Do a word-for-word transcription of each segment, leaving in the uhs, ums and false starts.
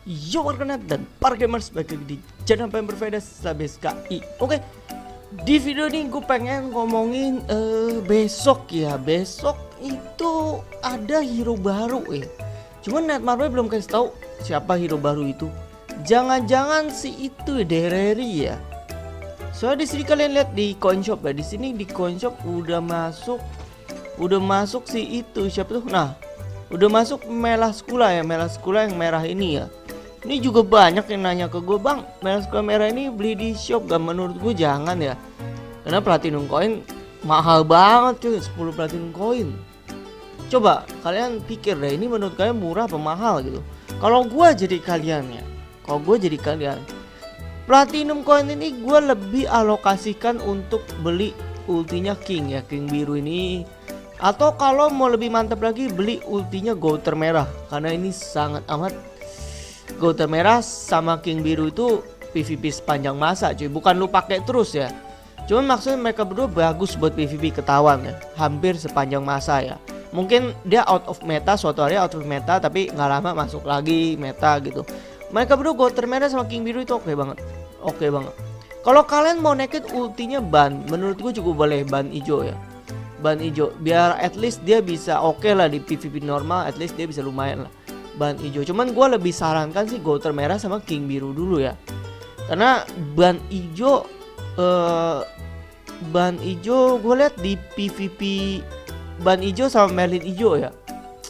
Yo warganet dan para gamers, balik lagi di channel yang berbeda Sabes K I. Oke, di video ini gue pengen ngomongin uh, besok ya. Besok itu ada hero baru ya. Cuman Netmarble belum kasih tahu siapa hero baru itu. Jangan-jangan si itu Dereri ya. Soalnya di sini kalian lihat di coin shop ya. Di sini di coin shop udah masuk, udah masuk si itu siapa tuh? Nah, udah masuk Melaskula ya, Melaskula yang merah ini ya. Ini juga banyak yang nanya ke gue, bang, Melaskula merah ini beli di shop gak? Menurut gue jangan ya, karena platinum coin mahal banget cuy, sepuluh platinum coin. Coba kalian pikir deh, ini menurut kalian murah apa mahal gitu. Kalau gue jadi kalian ya, kalau gue jadi kalian, platinum coin ini gue lebih alokasikan untuk beli ultinya King ya, King biru ini. Atau kalau mau lebih mantap lagi, beli ultinya Gouter merah, karena ini sangat amat, Gouter merah sama King biru itu P V P sepanjang masa cuy. Bukan lu pakai terus ya, cuman maksudnya mereka berdua bagus buat P V P ketahuan ya, hampir sepanjang masa ya. Mungkin dia out of meta, suatu hari out of meta, tapi nggak lama masuk lagi meta gitu. Mereka berdua Gouter merah sama King biru itu oke okay banget, oke okay banget. Kalau kalian mau naikin ultinya ban, menurut gue cukup boleh ban hijau ya, ban hijau, biar at least dia bisa oke okay lah di P V P normal, at least dia bisa lumayan lah ban hijau. Cuman gue lebih sarankan sih Gouter merah sama King biru dulu ya, karena ban hijau uh, ban hijau gue lihat di P V P ban hijau sama Merlin hijau ya,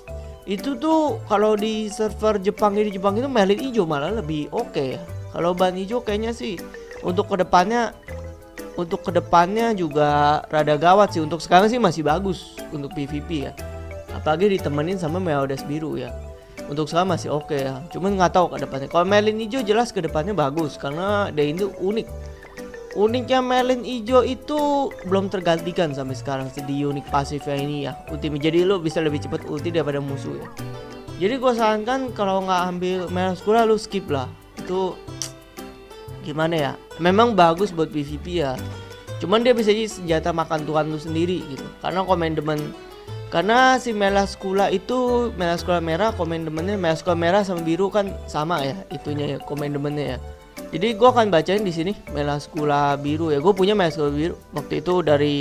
itu tuh kalau di server Jepang di Jepang itu Merlin hijau malah lebih oke okay ya. Kalau ban hijau kayaknya sih untuk kedepannya untuk kedepannya juga rada gawat sih. Untuk sekarang sih masih bagus untuk P V P ya, apalagi ditemenin sama Meodas biru ya. Untuk sekarang masih oke okay ya, cuman nggak tahu ke depannya. Kalau Merlin hijau jelas ke depannya bagus, karena dia itu unik. Uniknya Merlin hijau itu belum tergantikan sampai sekarang sih di unik pasifnya ini ya, ultimate. Jadi lo bisa lebih cepat ulti daripada musuh ya. Jadi gue sarankan kalau nggak ambil Melaskula lu skip lah. Itu gimana ya, memang bagus buat P V P ya, cuman dia bisa jadi senjata makan Tuhan lu sendiri gitu. Karena komandemen, karena si Melaskula itu Melaskula merah, komandemennya Melaskula merah sama biru kan sama ya itunya ya, komandemennya ya. Jadi gue akan bacain di sini Melaskula biru ya. Gue punya Melaskula biru waktu itu dari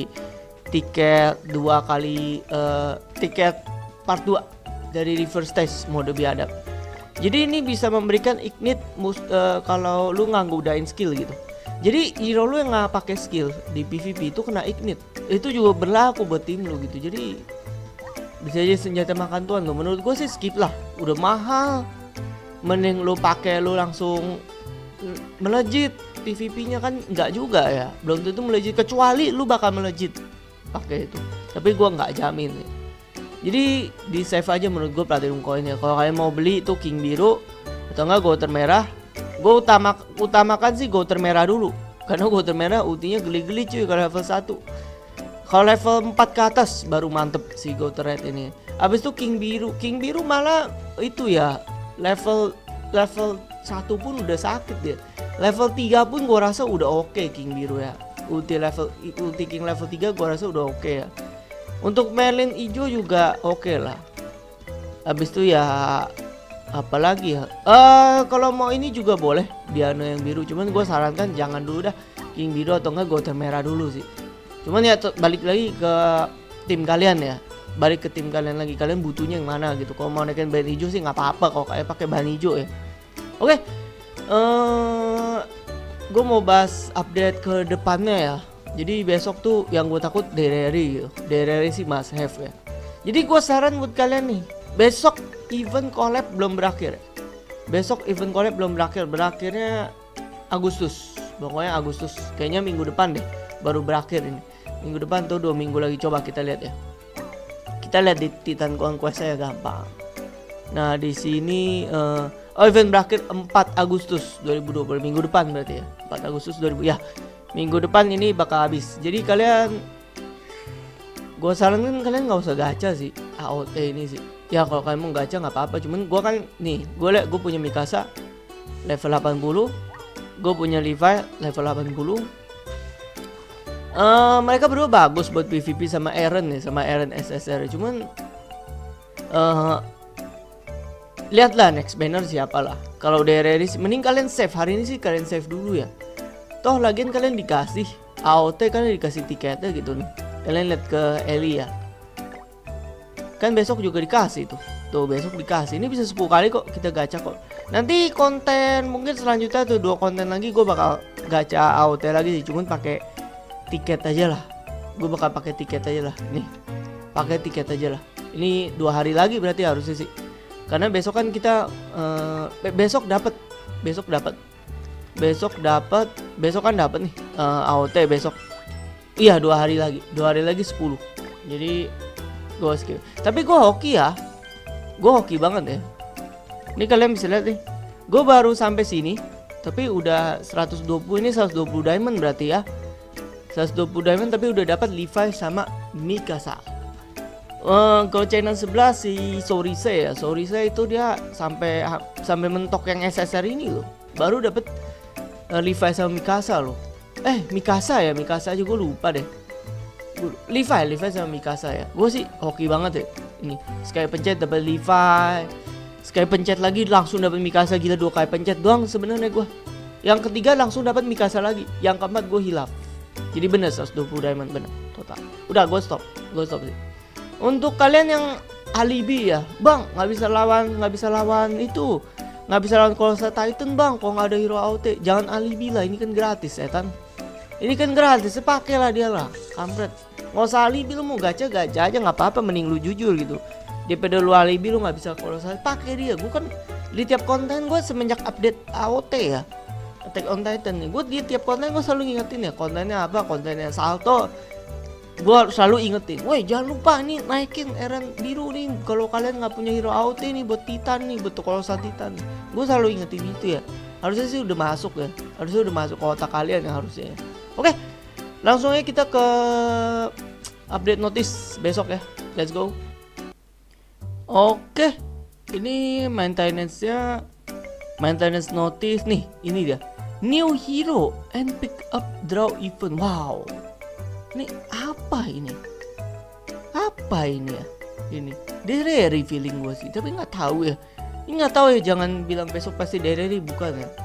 tiket dua kali uh, tiket part dua dari reverse test mode biadab. Jadi ini bisa memberikan ignite mus, uh, kalau lu nggak nggunain skill gitu. Jadi hero lu yang nggak pakai skill di P V P itu kena ignite. Itu juga berlaku buat tim lu gitu. Jadi bisa jadi senjata makan tuan lo. Menurut gue sih skip lah, udah mahal. Mending lu pakai lu langsung melejit. P V P-nya kan nggak juga ya, belum tentu melejit, kecuali lu bakal melejit pakai itu. Tapi gue nggak jamin ya. Jadi di save aja menurut gue platinum coin ya. Kalau kalian mau beli itu King biru atau enggak Gouter merah, gue utama utamakan sih Gouter merah dulu, karena Gouter merah ultinya geli-geli cuy kalau level satu. Kalau level empat ke atas baru mantep si Gouter red ini. Abis itu King biru, King biru malah itu ya level level satu pun udah sakit dia. Level tiga pun gua rasa udah oke okay, King biru ya. Ulti level ulti King level tiga gua rasa udah oke okay ya. Untuk Merlin hijau juga oke okay lah. Habis itu ya apalagi ya. Eh uh, kalau mau ini juga boleh Diana yang biru, cuman gue sarankan jangan dulu dah King biru atau enggak Gouter merah dulu sih. Cuman ya balik lagi ke tim kalian ya. Balik ke tim kalian lagi, kalian butuhnya yang mana gitu. Kalau mau naikin ban hijau sih nggak apa-apa kalau kayak pakai ban hijau ya. Oke. Okay. Uh, gue mau bahas update ke depannya ya. Jadi besok tuh yang gue takut Dereri gitu. Dereri sih must have ya. Jadi gue saran buat kalian nih, besok event collab belum berakhir. Besok event collab belum berakhir. Berakhirnya Agustus. Pokoknya Agustus. Kayaknya minggu depan deh baru berakhir ini. Minggu depan tuh dua minggu lagi, coba kita lihat ya. Kita lihat di Titan Conquest saya gampang. Nah di sini uh, oh event berakhir empat Agustus dua ribu dua puluh, minggu depan berarti ya. empat Agustus dua ribu ya. Minggu depan ini bakal habis. Jadi kalian, gue saranin kalian nggak usah gacha sih A O T ini sih. Ya kalau kalian mau gacha nggak apa-apa. Cuman gue kan nih, gue liat gue punya Mikasa level delapan puluh, gue punya Levi level delapan puluh. Uh, mereka berdua bagus buat P V P sama Eren nih, sama Eren S S R. Cuman uh, lihatlah next banner siapa lah. Kalau daerah ini mending kalian save hari ini sih, kalian save dulu ya. Toh lagian kalian dikasih A O T, kalian dikasih tiketnya gitu nih. Kalian lihat ke Eli ya. Kan besok juga dikasih tuh. Tuh besok dikasih. Ini bisa sepuluh kali kok kita gacha kok. Nanti konten mungkin selanjutnya tuh dua konten lagi gue bakal gacha A O T lagi sih, cuman pakai tiket aja lah. Gue bakal pakai tiket aja lah. Nih. Pakai tiket aja lah. Ini dua hari lagi berarti harusnya sih. Karena besok kan kita uh, besok dapat, besok dapat, besok dapat, besok kan dapat nih uh, A O T besok. Iya dua hari lagi, dua hari lagi sepuluh. Jadi gue skip. Tapi gue hoki ya, gue hoki banget ya. Ini kalian bisa lihat nih, gue baru sampai sini, tapi udah seratus dua puluh, ini seratus dua puluh diamond berarti ya. seratus dua puluh diamond tapi udah dapat Levi sama Mikasa. Uh, kalau channel sebelah si Sorise ya, Sorise itu dia sampai sampai mentok yang S S R ini loh, baru dapat uh, Levi sama Mikasa loh. Eh Mikasa ya, Mikasa aja gue lupa deh. Levi, Levi sama Mikasa ya. Gue sih hoki banget ya. Ini sekali pencet dapat Levi, sekali pencet lagi langsung dapat Mikasa, gila dua kali pencet doang sebenarnya gue. Yang ketiga langsung dapat Mikasa lagi, yang keempat gue hilaf. Jadi bener seratus dua puluh diamond bener total. Udah gue stop, gue stop sih. Untuk kalian yang alibi ya, bang nggak bisa lawan nggak bisa lawan itu nggak bisa lawan Colossal Titan bang, kalau nggak ada hero A O T. Jangan alibi lah, ini kan gratis setan. Ini kan gratis, pakailah dia lah, kampret. Nggak usah alibi, lu mau gacha gacha aja nggak apa-apa, mending lu jujur gitu. Daripada lu alibi lu nggak bisa Colossal, pakai dia. Gue kan di tiap konten gue semenjak update A O T ya, Attack on Titan nih, gue di tiap konten gue selalu ngingetin ya kontennya apa, kontennya salto. Gue selalu ingetin, woi jangan lupa nih naikin Eren biru nih kalau kalian nggak punya hero A O T nih buat Titan nih, buat Colossal Titan. Gue selalu ingetin itu ya. Harusnya sih udah masuk ya, harusnya udah masuk ke otak kalian ya harusnya ya. Oke, langsung aja kita ke update notice besok ya. Let's go. Oke, ini maintenance-nya, maintenance notice nih, ini dia. New hero and pick up draw event. Wow. Ini apa ini? Apa ini ya? Ini Dereri feeling gue sih, tapi nggak tahu ya. Ini nggak tahu ya, jangan bilang besok pasti Dereri, bukan ya.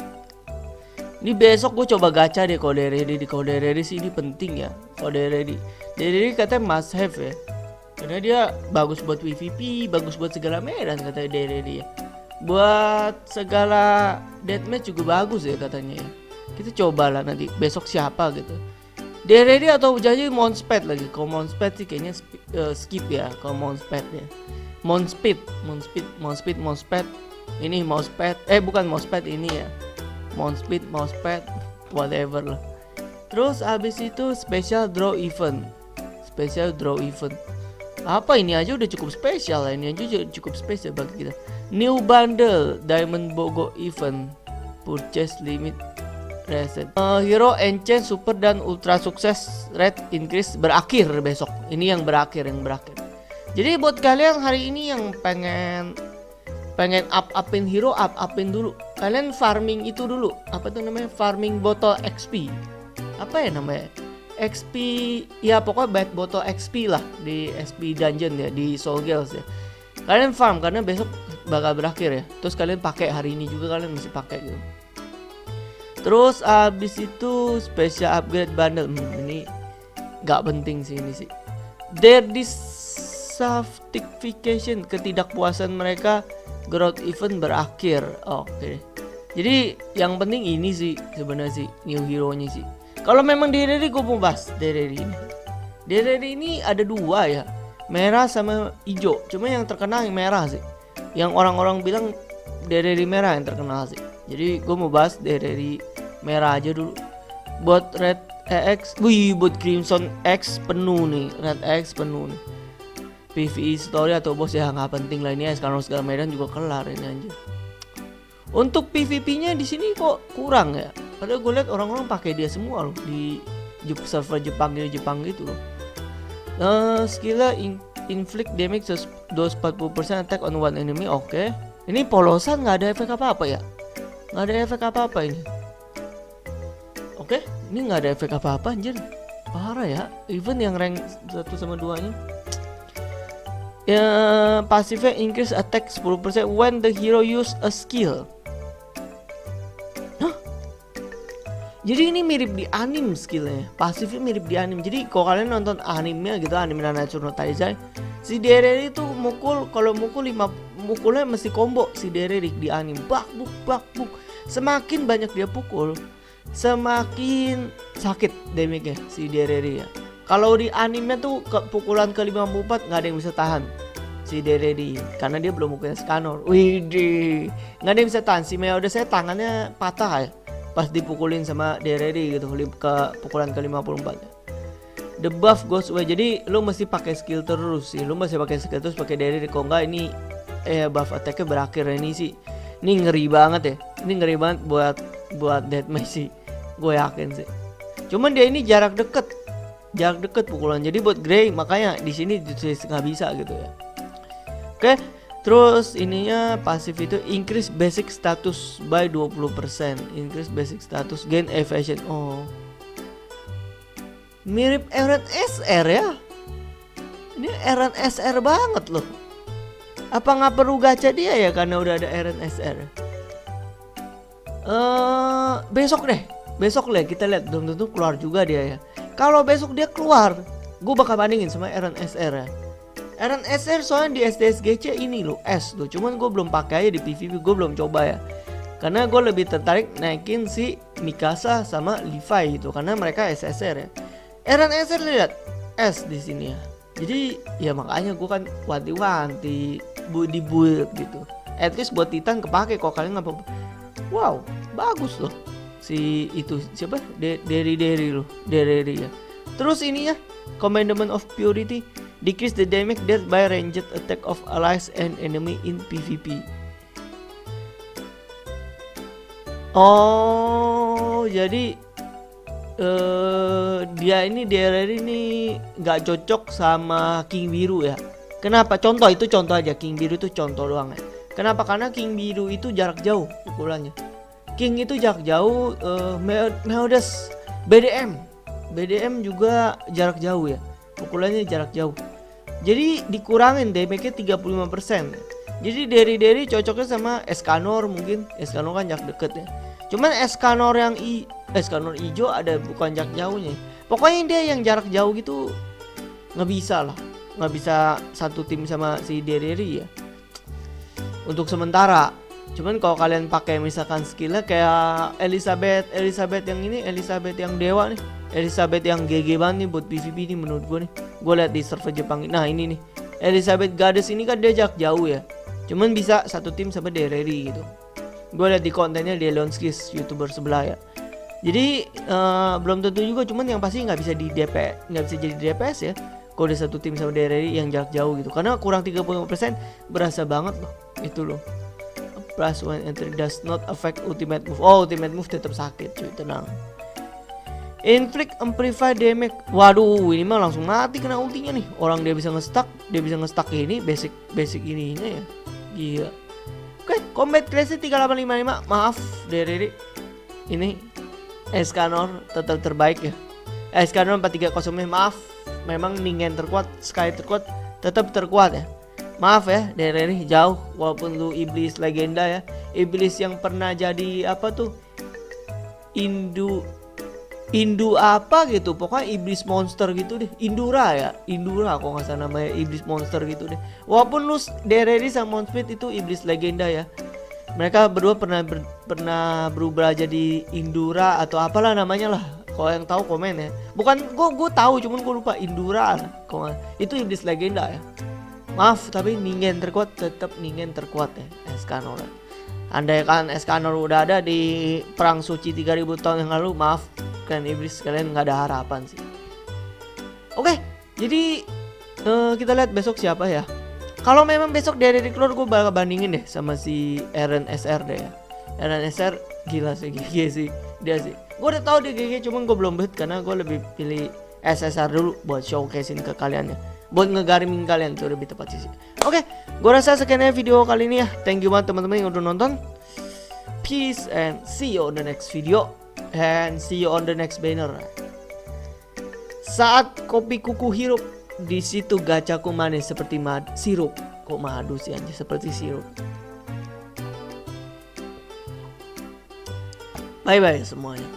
Ini besok gue coba gacha deh kalau Dereri. Kalau Dereri sih ini penting ya. Kalau Dereri, Dereri katanya must have ya. Karena dia bagus buat P V P, bagus buat segala medan katanya Dereri ya. Buat segala deathmatch juga bagus ya katanya ya. Kita cobalah nanti besok siapa gitu. Dereri atau janji Monsped lagi. Kalau Monsped sih kayaknya uh, skip ya. Kalau Monsped ya, Monspeed, Monspeed, Monspeed, Monsped. Ini Monsped, eh bukan Monsped ini ya. Monspeed, Monsped, whatever lah. Terus abis itu special draw event, special draw event. Apa ini aja udah cukup spesial lah. Ini aja cukup spesial bagi kita. New bundle Diamond Bogo event, purchase limit reset. Uh, hero enchant super dan ultra sukses rate increase berakhir besok. Ini yang berakhir, yang berakhir. Jadi buat kalian hari ini yang pengen pengen up upin hero, up upin dulu. Kalian farming itu dulu. Apa tuh namanya? Farming botol X P. Apa ya namanya? X P ya, pokoknya bad botol X P lah di S P dungeon ya, di Soul Gales ya. Kalian farm karena besok bakal berakhir ya. Terus kalian pakai hari ini juga, kalian mesti pakai gitu. Terus abis itu special upgrade bundle. Hmm, ini nggak penting sih ini sih. Their dissatisfaction, ketidakpuasan mereka growth event berakhir. Oke. Okay. Jadi yang penting ini sih sebenarnya sih new hero-nya sih. Kalau memang Dereri gue mau bahas Dereri ini. Dereri ini ada dua ya, merah sama hijau. Cuma yang terkenal yang merah sih. Yang orang-orang bilang Dereri merah yang terkenal sih. Jadi gue mau bahas Dereri merah aja dulu. Buat Red X, wih buat Crimson X penuh nih, Red X penuh nih. P V E story atau bos ya nggak penting lah ini ya, sekarang segala medan juga kelar ini anjir. Untuk P V P-nya di sini kok kurang ya. Padahal gue lihat orang-orang pakai dia semua loh di server Jepang di Jepang gitu loh. Uh, skillnya in inflict damage dua ratus empat puluh persen attack on one enemy. Oke. Okay. Ini polosan nggak ada efek apa-apa ya? Nggak ada efek apa-apa ini. Oke, okay. Ini nggak ada efek apa-apa anjir. Parah ya. Even yang rank satu sama dua nya. Ya, pasifnya increase attack sepuluh persen when the hero use a skill. Hah? Jadi ini mirip di anime skillnya. Pasifnya mirip di anime. Jadi kalau kalian nonton animenya gitu, anime Nanatsu no Taizai, si Dereri itu mukul, kalau mukul lima mukulnya mesti combo si Dereri di anime. Bak buk bak buk. Semakin banyak dia pukul, semakin sakit damage-nya si Dereri ya. Kalau di anime tuh ke pukulan ke lima puluh empat nggak ada yang bisa tahan si Dereri karena dia belum punya Escanor. Widih, nggak ada yang bisa tahan. Si Meowth saya tangannya patah ya pas dipukulin sama Dereri gitu ke pukulan ke lima puluh empat. The buff goes away. Jadi lu mesti pakai skill terus sih. Lu mesti pakai skill terus pakai Dereri. Kalau nggak ini eh buff attack-nya berakhir ini sih. Ini ngeri banget ya. Ini ngeri banget buat buat deathmatch sih. Gue yakin sih. Cuman dia ini jarak deket. Jarak deket pukulan. Jadi buat Grey makanya di sini nggak bisa gitu ya. Oke, terus ininya pasif itu increase basic status by dua puluh persen. Increase basic status, gain evasion. Oh, mirip Eren S R ya. Ini Eren S R banget loh. Apa nggak perlu gacha dia ya karena udah ada Eren S R? Uh, besok deh, besok deh kita lihat. Belum tentu keluar juga dia ya. Kalau besok dia keluar, gue bakal bandingin sama Eren S R ya. Eren S R soalnya di S D S G C ini loh S loh. Cuman gue belum pakai aja di P V P, gue belum coba ya. Karena gue lebih tertarik naikin si Mikasa sama Levi gitu, karena mereka S S R ya. Eren S R lihat S di sini ya. Jadi ya makanya gue kan wanti-wanti di build gitu. At least buat Titan kepake kok kalian nggak apa. Wow, bagus loh. Si itu siapa? Derry Derry loh, Derry ya. Terus ini ya, Commandment of Purity, decrease the damage dealt by ranged attack of allies and enemy in P V P. Oh, jadi uh, dia ini Derry ini nggak cocok sama King Biru ya. Kenapa? Contoh itu contoh aja. King Biru itu contoh doang ya. Kenapa? Karena King Biru itu jarak jauh pukulannya. King itu jarak jauh, uh, Meowth B D M B D M juga jarak jauh ya, pukulannya jarak jauh. Jadi dikurangin damage-nya tiga puluh lima persen. Jadi Derry-Derry cocoknya sama Escanor mungkin. Escanor kan jarak deket ya. Cuman Escanor yang i Escanor hijau ada bukan jarak jauhnya. Pokoknya dia yang jarak jauh gitu nggak bisa lah, nggak bisa satu tim sama si Derry ya. Untuk sementara. Cuman kalau kalian pakai misalkan skillnya kayak Elizabeth, Elizabeth yang ini, Elizabeth yang dewa nih, Elizabeth yang G G banget nih buat P V P nih menurut gue nih. Gue lihat di server Jepang. Nah ini nih, Elizabeth Goddess ini kan dia jarak jauh ya. Cuman bisa satu tim sama Derry gitu. Gue lihat di kontennya di Leonskis, youtuber sebelah ya. Jadi uh, belum tentu juga, cuman yang pasti nggak bisa di D P, nggak bisa jadi D P S ya. Kalau ada satu tim sama Derry yang jarak jauh gitu. Karena kurang tiga puluh lima persen berasa banget loh. Itu loh. Plus when entry does not affect ultimate move. Oh, ultimate move tetap sakit cuy, tenang. Inflict amplify damage. Waduh, ini mah langsung mati kena ultinya nih. Orang dia bisa nge-stuck, dia bisa nge-stuck ini basic basic ininya ya. Gila. Oke, combat class tiga delapan lima lima. Maaf Derry. Ini Escanor tetap terbaik ya. Escanor empat tiga nol. Maaf, memang Ningen terkuat, Sky terkuat, tetap terkuat ya. Maaf ya, Derry jauh walaupun lu iblis legenda ya. Iblis yang pernah jadi apa tuh? Indu Indu apa gitu. Pokoknya iblis monster gitu deh. Indura ya, Indura kok nggak salah namanya, iblis monster gitu deh. Walaupun lu Derry sama Monspeed itu iblis legenda ya. Mereka berdua pernah ber, pernah berubah jadi Indura atau apalah namanya lah. Kalau yang tahu komen ya. Bukan gue gue tahu, cuman gue lupa Indura. Kok itu iblis legenda ya. Maaf, tapi Ningen terkuat tetap Ningen terkuat ya, Escanor. Andai kan Escanor udah ada di perang suci tiga ribu tahun yang lalu, maaf kan iblis, kalian nggak ada harapan sih. Oke, jadi uh, kita lihat besok siapa ya. Kalau memang besok Derry keluar, gue bakal bandingin deh sama si Eren S R deh ya. Eren S R gila sih, G G sih dia sih. Gue udah tahu dia G G, cuman gue belum bet karena gue lebih pilih S S R dulu buat showcasein ke kalian ya. Buat ngegarimin kalian tuh lebih tepat sih. Oke, gue rasa sekian ya video kali ini ya. Thank you banget teman-teman yang udah nonton. Peace and see you on the next video. And see you on the next banner. Saat kopi kuku hirup, di situ gachaku manis seperti mad sirup. Kok madu sih anjir, seperti sirup. Bye bye semuanya.